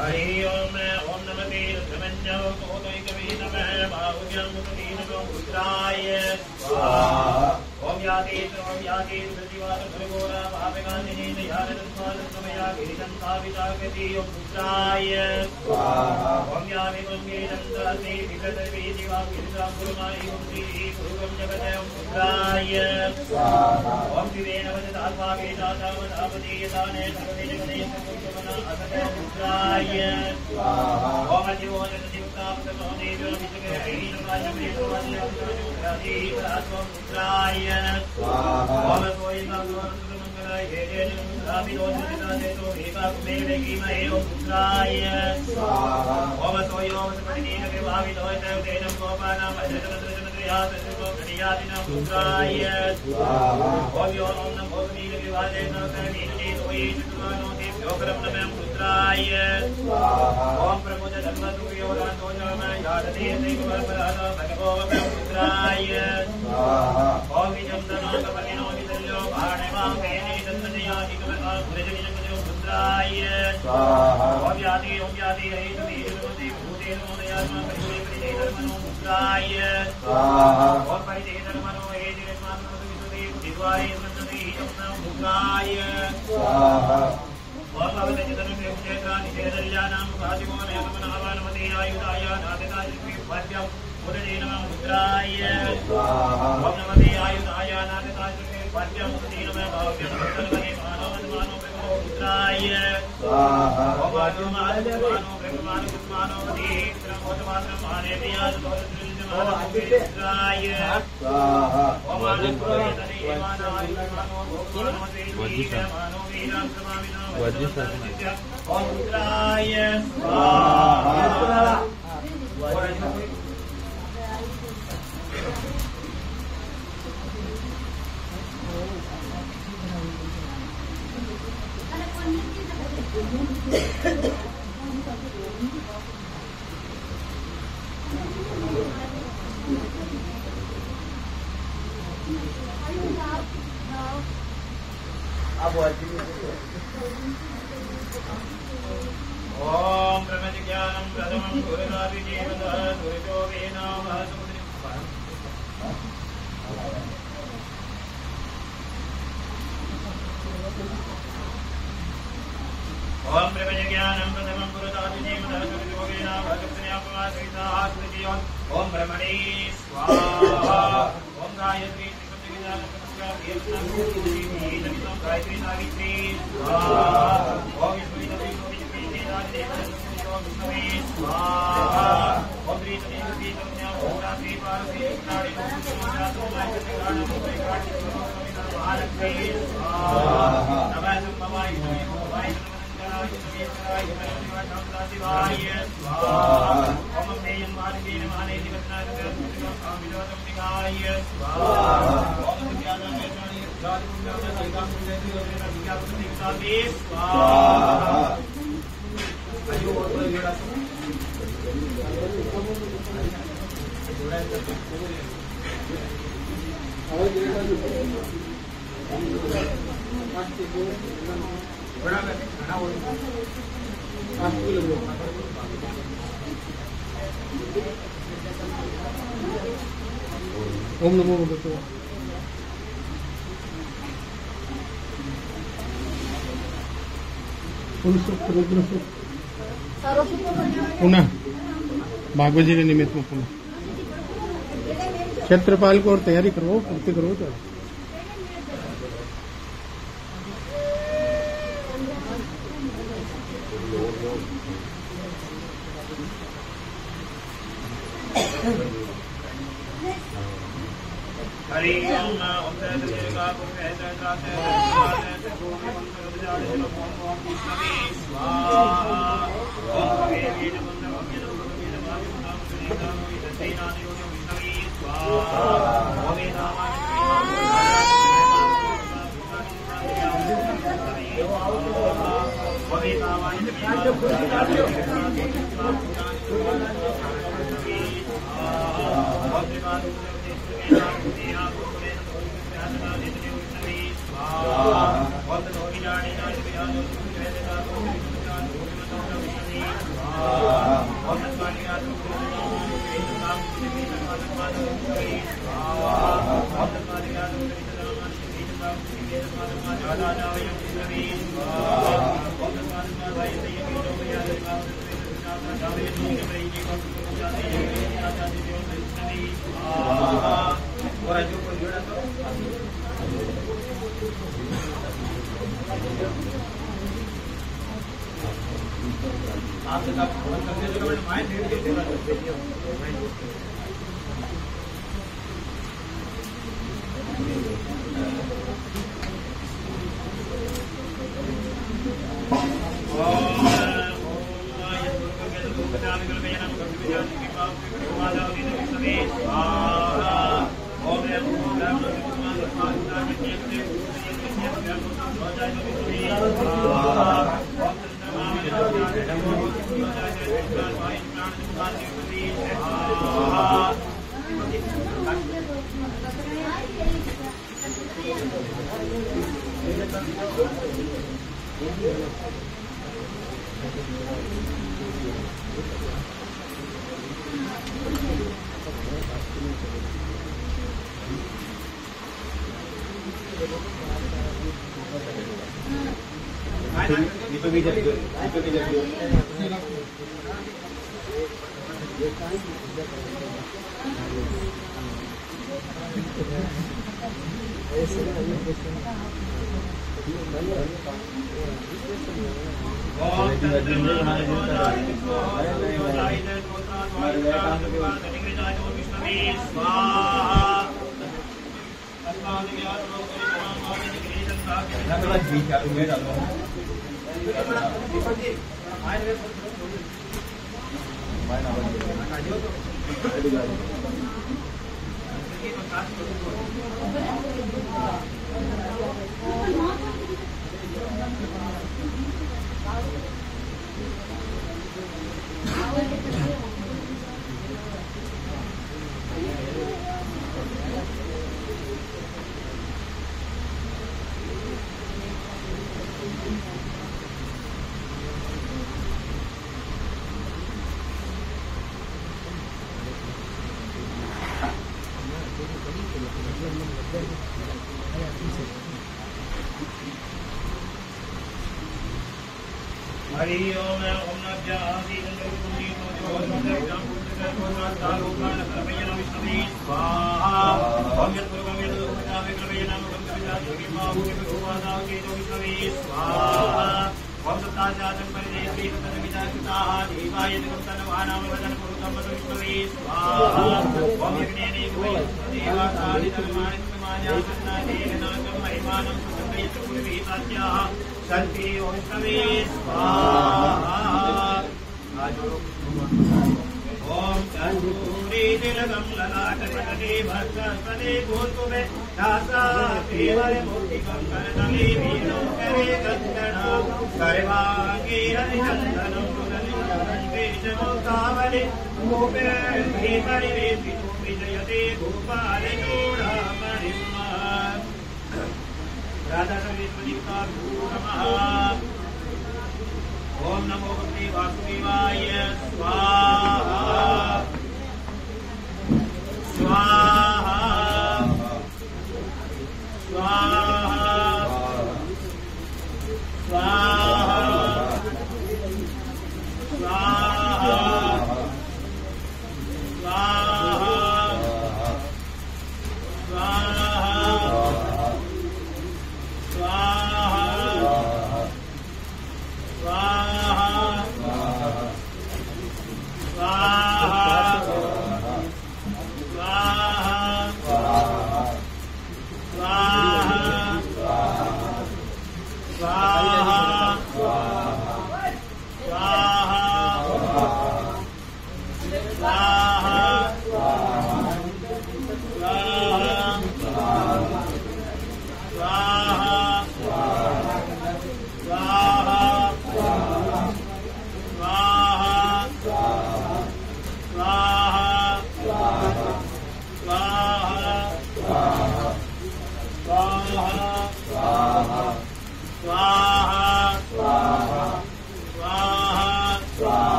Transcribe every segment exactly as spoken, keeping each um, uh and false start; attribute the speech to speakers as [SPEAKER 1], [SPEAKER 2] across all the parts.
[SPEAKER 1] हरि ओम ओम नमः रुद्रमन्यो कोदैकवे नमः बाहुज्यं मुखी नमो रुद्राय स्वाहा ओम यातीत ओम यातीत प्रतिवाद भगोरा भावगानिनी यारदस्माद समया गिरिजं सावितागति ओम रुद्राय स्वाहा ओम यामि मंगे चंद्रसे विगतवे दिवा गिरिजा गुरुमाई ओम श्री गुरुगम जगत ओम रुद्राय स्वाहा ओम दिवेन वदतात्मा वेदाता वदापति यदाने सर्वे जगते सर्वमना असत रुद्राय स्वाहा ओम जीवोजन जीवतापतनो देवो विजगे ऐनवाय मेतवाय अवतारति आत्मा रुद्राय स्वाहा ओम सोयिना मंगलाय हे हे रामिरोधिता देतो एकाकुमेवेगी महे ओम रुद्राय स्वाहा ओम सोयो वसपतिने विभावितो देवतेनं गोपानां वज्रवज्रजनत्रियात् सर्वगणियादिनं रुद्राय स्वाहा ओम यो ओम नमो भगवते विभाजेन कर्णीति तोयि चतुर्मानो देव्यो परम नमः रुद्राय स्वाहा ओम प्रमुद धर्मसुयो रातो जाम यादते देवपरपरानो भगवो रुद्राय स्वाहा ओम विजं तनो कपलिनो विदल्यो भाणेवां वेनि तन्मदयानि कमला पुरजनिजं रुद्राय स्वाहा ओम याति ओम याति हरितमे नमोते भूते नमोदयात्मा परिवे परिदेधर्मनो रुद्राय स्वाहा ओम परिदेधर्मनो हे दिरस्मानो विसुदे दिवाय संतते यम्नो रुद्राय स्वाहा ओम भगवते चितनमे उच्चेत्रा निषेधल्यानां भातिमो नेमनावानमते आयुधाय नादिताय श्रीवाद्यं मुदते नमः रुद्राय स्वाहा ओम नमते आयुधाय नादिताय श्रीवाद्यं मुदते नमः भाव्यं सर्वहे मानवन्मानो ब्रह्मो रुद्राय स्वाहा ओम आदिमानो ब्रह्ममानो ब्रह्मानो मते ब्रह्मोत्तमात्रं मानेतियाद रुद्राय स्वाहा ओम आदिपुरोहितने मानाय मानो भोगमानो देवी मानो वीरं समाविनो ओम रुद्राय स्वाहा ओम ब्रह्मज्ञानं प्रथमं गुरुरादिदेवता गुरुजो वेनाम ओम ब्रह्मज्ञानं प्रथमं गुरुरादिदेवता गुरुजो वेनाम भगवत्यापमाश्रितास्मृतियों ओम ब्रह्मणे स्वाहा ओम गायत्री गायत्री सावित्री स्वाहा ओम स्वाहा ओम श्री श्री कन्या ओम श्री पार्वती नाड़ी स्वाहा नमः संभवाय भवाय नमस्काराय नमः शिवाय स्वाहा ओम मेयं मानवेन माने दिवसनाय विरोधं निगाय स्वाहा ओम विद्यादान वेदानि राजकुमार संगम देवी विद्यापति विकासे स्वाहा अयो ओरगड़ा
[SPEAKER 2] ओम नमो भगवते पुनः भागवत जी के निमित्त में पुनः क्षेत्रपाल को और तैयारी करो पूर्ति करो तो
[SPEAKER 1] हरि ओम ओम तदेका को कहते जाते हैं गोविंद मंगल जाने ओम ओम विष्णवे स्वाहा ओम देवी नमः नमः नमः नमः नाम सुनेगा मोहि दसेना निरोध विष्णवे स्वाहा ओम नामाय ओम नामाय स्वाहा हरि ओम ओम नभ्य आदि नंदि तो ओम नभ्य ओम तालोकान करवयन विष्णवे स्वाहा ओम यत् पूर्वं यत् उत्तरावे करवयन ओम कविता जोगी माहु के भगवाना के जो विष्णवे स्वाहा ओम तत्ताजातं परिदेवी तद विदाकृताः देवाय निकुंतन वानाम वदन पुरुषं वद विष्णवे स्वाहा ओम यज्ञेने गुवै देवाकादि धर्माणि समान्यासन्ना देवनाकं महिमानं सुतयत् पुरवीतास्याः शांति ओम विष्णवे स्वाहा ओम चंद्रूरी तिलकं ललाटपटले भस्मस्तने गोतुमे दासा केवल मूर्तिकं करतले वीणो करे गंधना सर्वांगे हरिचंदनं मुरलीधरन्ते चमोत्तावले गोपे भीतरि वेदितो विजयते गोपाल चूडामणिमा राधा सवित्वदीप्ताभ्यो नमः ओम नमो भगवते वासुदेवाय स्वाहा स्वाहा स्वाहा स्वाहा स्वाहा स्वाहा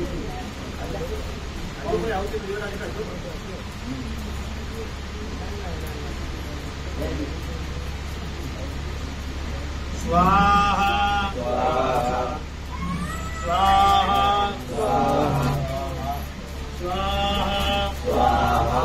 [SPEAKER 1] स्वाहा स्वाहा स्वाहा स्वाहा स्वाहा स्वाहा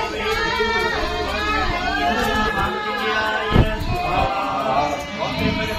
[SPEAKER 3] Om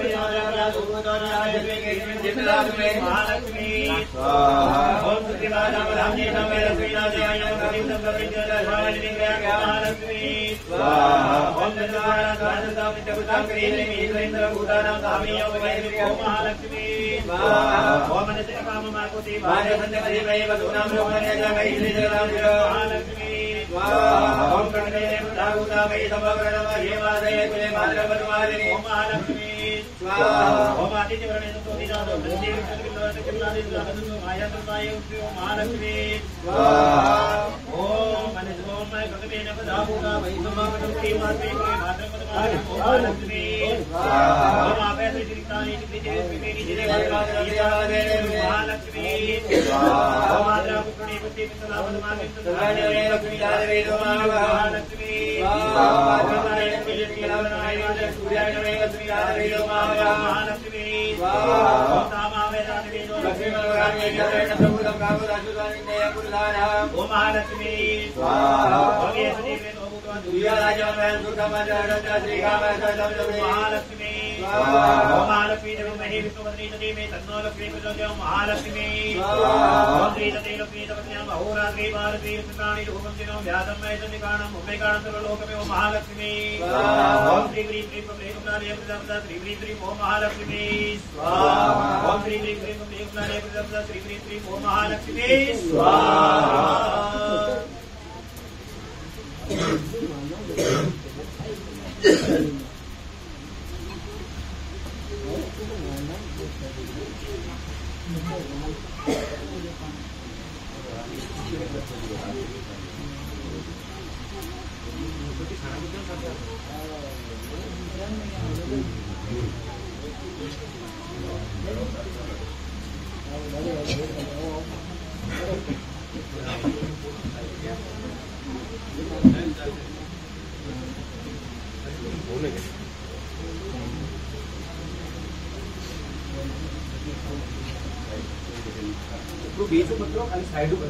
[SPEAKER 1] महालक्ष्मी ओम महालक्ष्मी ओम आदित्य वरण तो दिनादो नंदी विष्णु किल्लादि माया तंताय ओम महालक्ष्मी ओम मनस ओम गगने नवदाभूता वैष्णवावनुति माते कोई भाद्रपद ओम महालक्ष्मी ओम आपे त्रितानि त्रिजे विवेकी जिने गीतादे महालक्ष्मी ओम आद्रा पुत्री पुत्री पितलावद मागे तदाने लक्ष्मी आदे महालक्ष्मी भगवान के किलावनाय सूर्याय नवे लक्ष्मी आदे महालक्ष्मी ओम तामावे दानवे लक्ष्मी भगवान के जय नमो कामो राजुदानि जय पुरदाना ओम महालक्ष्मी ओम ये सदी में दुर्गा राजा में दुर्गा माता श्री कामा महालक्ष्मी ओम महालक्ष्मी देवी महे विष्णुपत्नी तदे मे तन्नो लक्ष्मी प्रचोदयात् महालक्ष्मी ओम श्री तदे लक्ष्मी तपस्यां अहोरात्रि भारती रुद्राणि रूपं चिनो व्यासं मे चंडिकाणं उपेकाणं सर्वलोकमे ओम महालक्ष्मी ओम श्री श्री श्री प्रभुनाले प्रजापति श्री श्री श्री ओम महालक्ष्मी स्वाहा ओम श्री श्री श्री प्रभुनाले प्रजापति श्री श्री श्री ओम महालक्ष्मी स्वाहा
[SPEAKER 3] तो बीच में मतलब खाली साइड में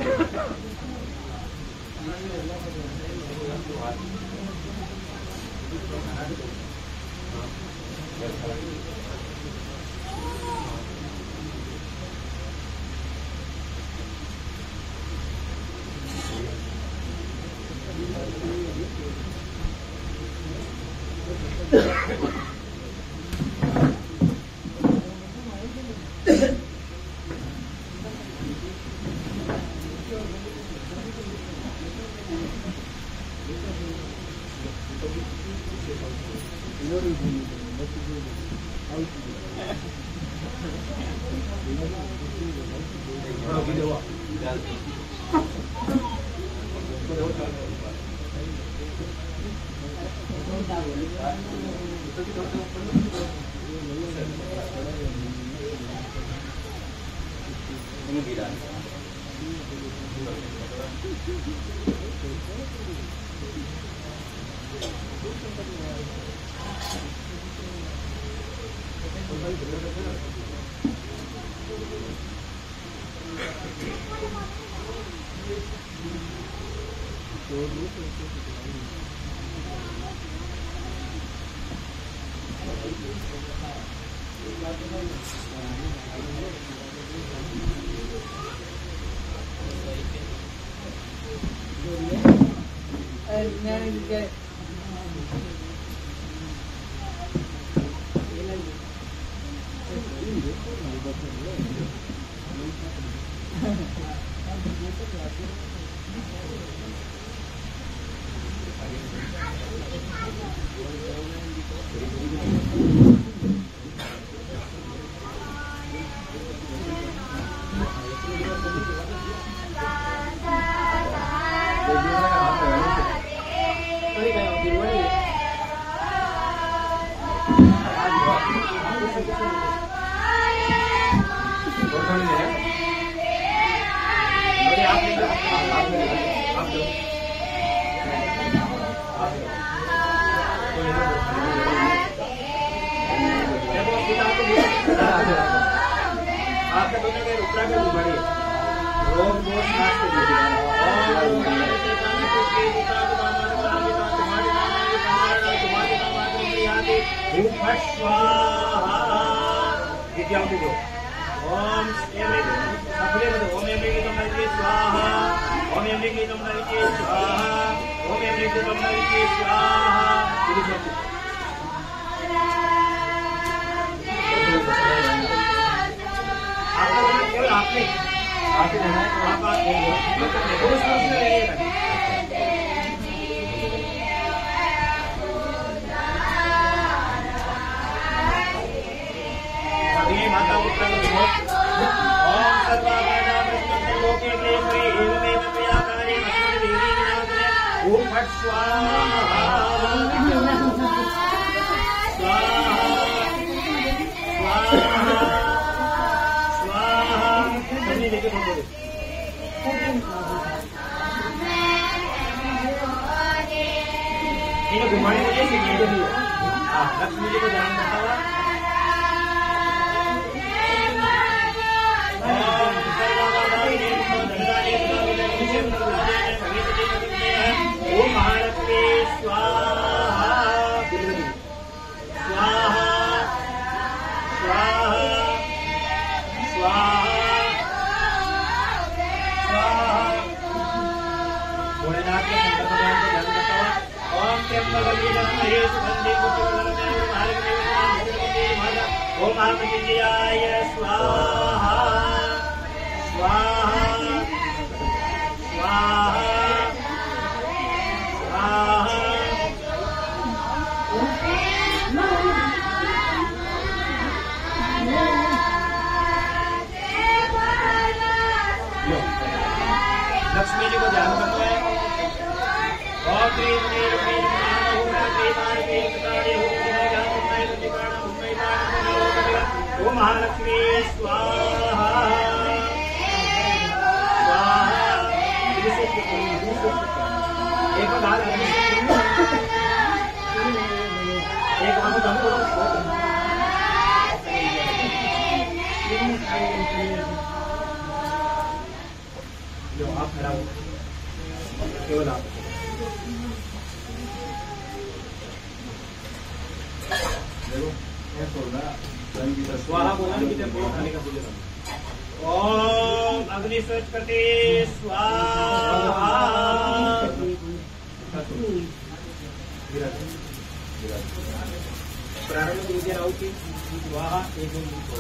[SPEAKER 1] ओम महामृत्युंजयाय स्वाहा स्वाहा स्वाहा स्वाहा। लक्ष्मी जी को ध्यान करना है। ओम श्री वीर वीर नमः ओम श्री वीर वीर प्रकारे ओम श्री ज्ञान उन्नय प्रतिपाण उन्नय पाण ओम महालक्ष्मी स्वाहा स्वाहा। एक बार एक बार जो आप खड़ा हो केवल आप स्वाहा बोला कि जब वो खाने का पूजा। ओम अग्नि स्वच्छ करते स्वाहा। प्रारंभ विद्या राहु की स्वाहा एक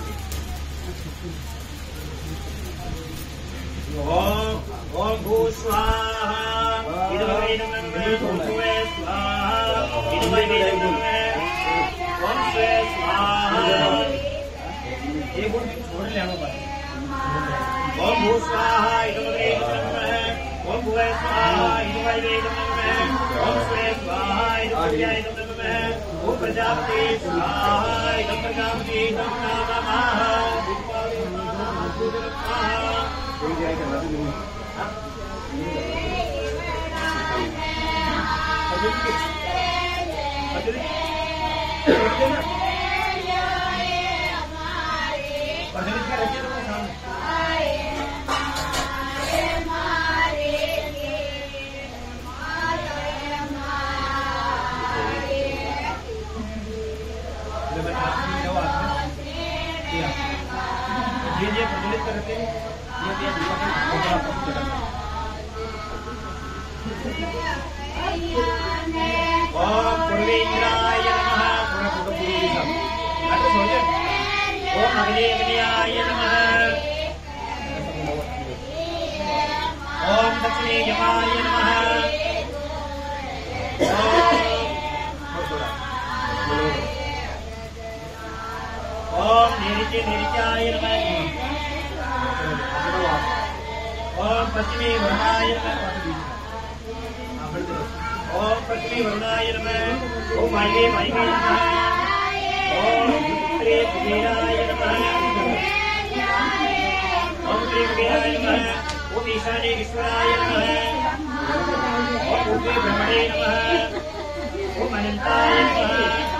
[SPEAKER 1] ओम ओम भू स्वाहा इदमय नमः भूवे स्वाहा इदमय नमः ओम स्वे स्वाहा। ये गुण छोड़ ले हम पर ओम भू स्वाहा इदमय नमः ओम भूवे स्वाहा इदमय नमः ओम स्वे स्वाहा इदमय नमः ओम प्रजापति स्वाहा इदम प्रजापति नमः कोई जाए करना तो नहीं ये ये प्रज्वलित करते हैं। ओम पूर्वेन्द्राय नमः ओम अग्नि अग्नियाय नमः ओम दक्षिणे यमाय नमः ओम निरिचे निरिचाय नमः ओम पश्चिमी वरुणाय नमः ओम पश्चिमी वरुणाय नमः ओम वायवे वायवे नमः ओम उत्तरे कुबेराय नमः ओम उत्तरे कुबेराय नमः ओम ईशाने ईश्वराय नमः ओम पूर्वे ब्रह्मणे नमः ओम अनंताय नमः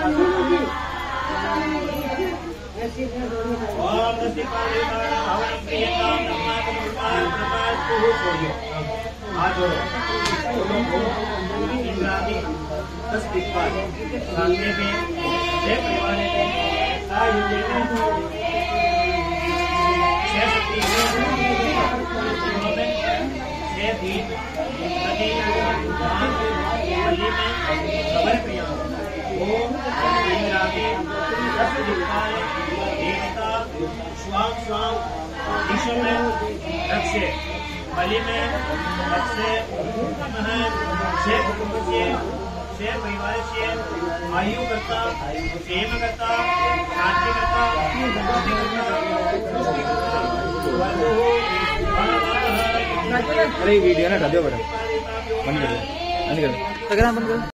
[SPEAKER 1] ओम दस्तिपाले भवन प्रियतां नमः कुमार नमस्तु सोयो। हाथ जोड़ो इंद्रादि दस दिक्पाल सामने में छह परिवारों को आयुध छह शक्ति छह दीप नदी में खबर प्रिया ओम इंद्रादि दस दिक्पाल देवता स्वाम स्वाम ईश्वर रक्षे बलि में रक्षे नमः छह कुटुंब से छह परिवार से आयु करता क्षेम करता शांति करता
[SPEAKER 3] अरे वीडियो ना हटा दो बड़ा बंद कर दो बंद कर दो